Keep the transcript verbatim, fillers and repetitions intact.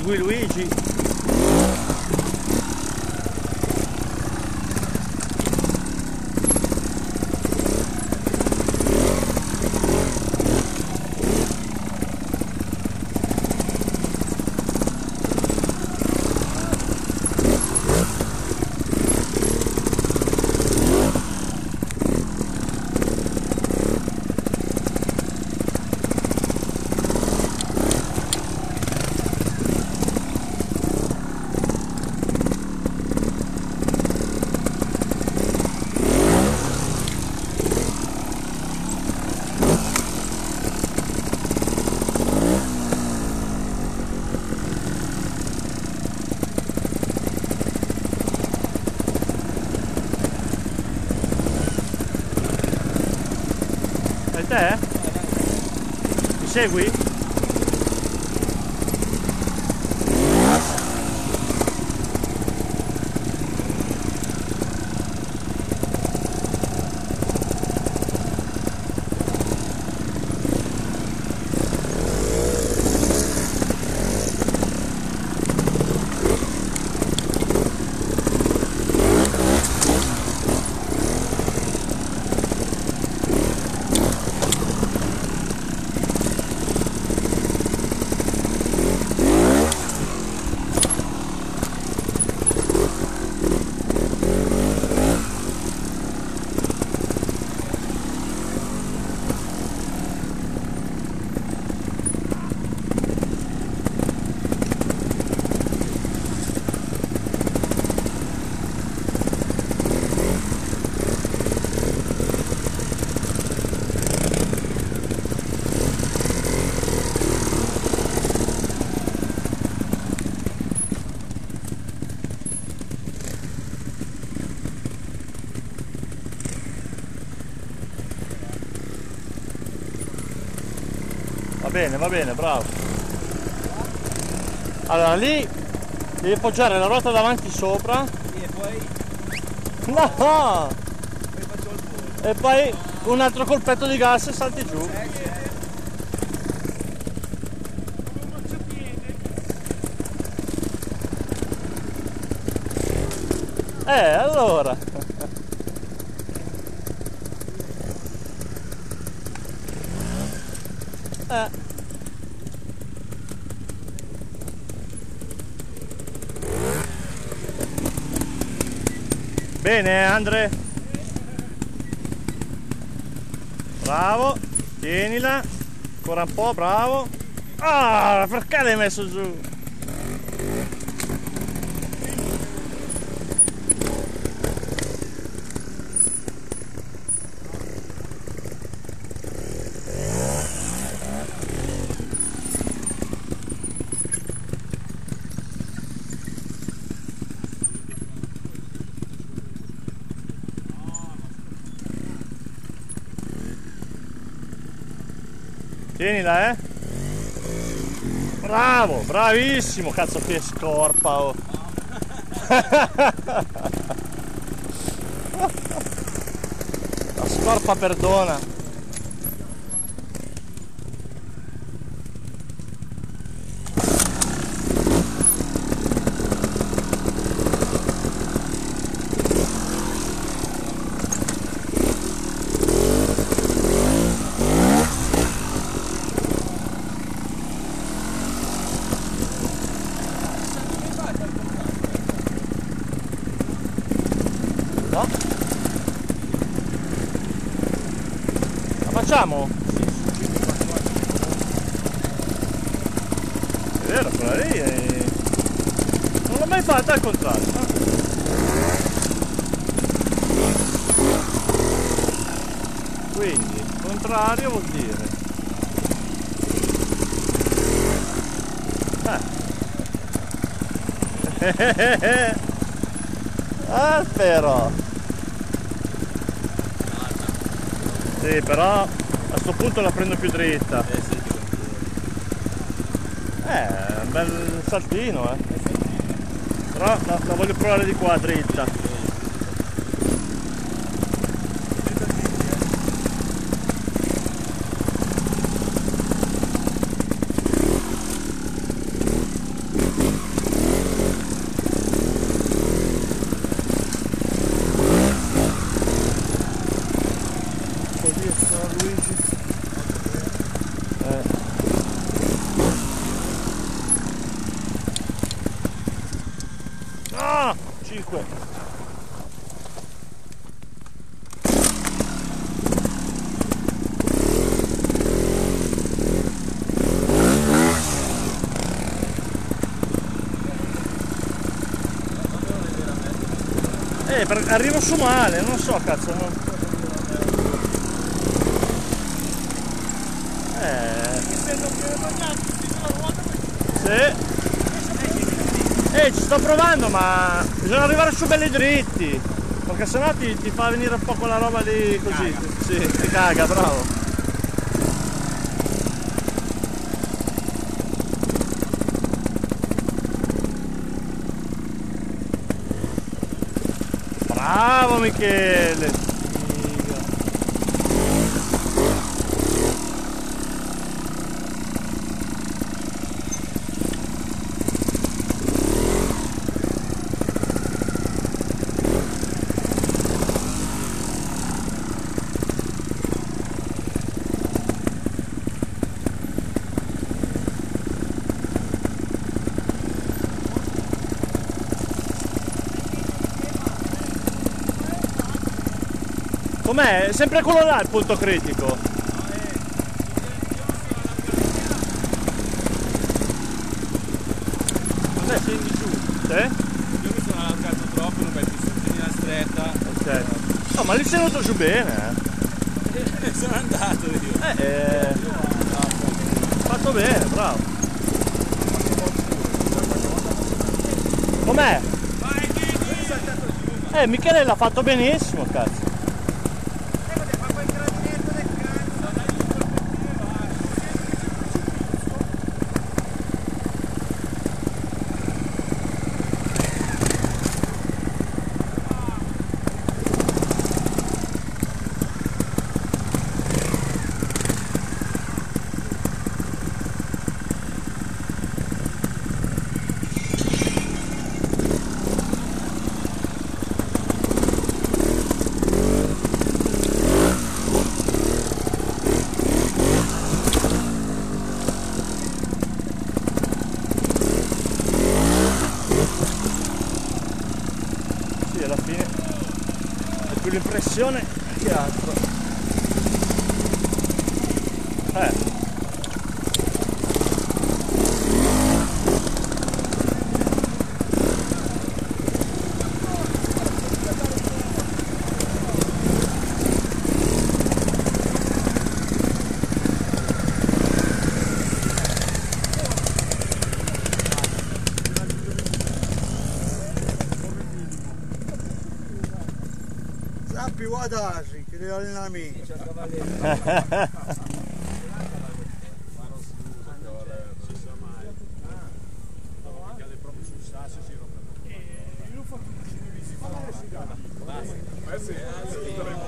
segui Luigi. E te? Mi segui? Va bene, va bene, bravo. Allora lì devi appoggiare la ruota davanti sopra. E poi... No! Poi faccio il volo. E poi un altro colpetto di gas e salti giù. Eh, allora. Eh. Bene, Andre. Bravo, tienila. Ancora un po', bravo. Ah, perché l'hai messo giù? Tienila, eh. Bravo, bravissimo, cazzo che scorpa, oh. La scorpa perdona. No? La facciamo? È vero, quella lì è... non l'ho mai fatta al contrario, no? Quindi, contrario vuol dire... Eh. Ah, però... Sì, però a sto punto la prendo più dritta. Eh sì, Eh, è un bel saltino, eh. Però la, la voglio provare di qua dritta. cinque. Eh, per, arrivo su male, non so cazzo, non... Eh... Sì. Eh, ci sto provando, ma bisogna arrivare su belli dritti, perché sennò ti, ti fa venire un po' quella roba lì così. Caga. Sì, ti caga, bravo. Bravo Michele! Com'è? Sempre quello là il punto critico. Quando scendi giù. Sì? Io mi sono allargato troppo, non metti su la stretta. Ok. No, ma lì sei venuto giù bene, eh. Sono andato io. Eh, eh. Fatto bene, bravo. Com'è? Eh, Michele l'ha fatto benissimo, cazzo. Alla fine è più l'impressione che altro. Eh. Sappi guardare che degli allenamenti. Basta.